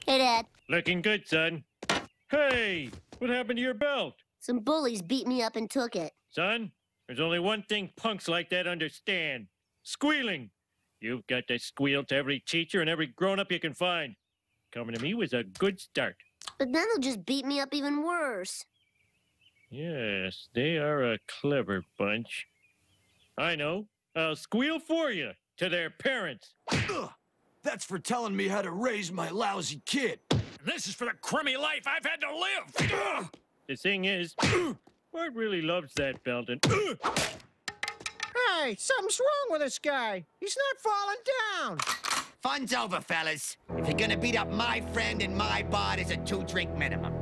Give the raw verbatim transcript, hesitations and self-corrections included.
Hey, Dad. Looking good, son. Hey, what happened to your belt? Some bullies beat me up and took it. Son, there's only one thing punks like that understand. Squealing. You've got to squeal to every teacher and every grown-up you can find. Coming to me was a good start. But then they'll just beat me up even worse. Yes, they are a clever bunch. I know. I'll squeal for you to their parents. Ugh, that's for telling me how to raise my lousy kid. This is for the crummy life I've had to live. Ugh. The thing is, Bart really loves that belt, and Hey, something's wrong with this guy. He's not falling down. Fun's over, fellas. If you're gonna beat up my friend and my bar, there's a two-drink minimum.